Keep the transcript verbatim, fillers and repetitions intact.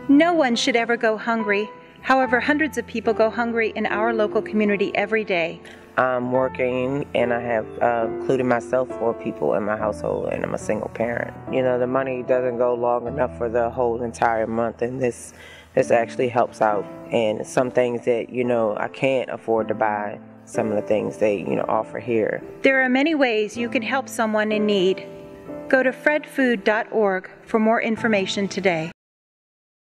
No one should ever go hungry. However, hundreds of people go hungry in our local community every day. I'm working and I have uh, included myself four people in my household, and I'm a single parent. You know, the money doesn't go long enough for the whole entire month, and this this actually helps out. And some things that, you know, I can't afford to buy, some of the things they, you know, offer here. There are many ways you can help someone in need. Go to fred food dot org for more information today.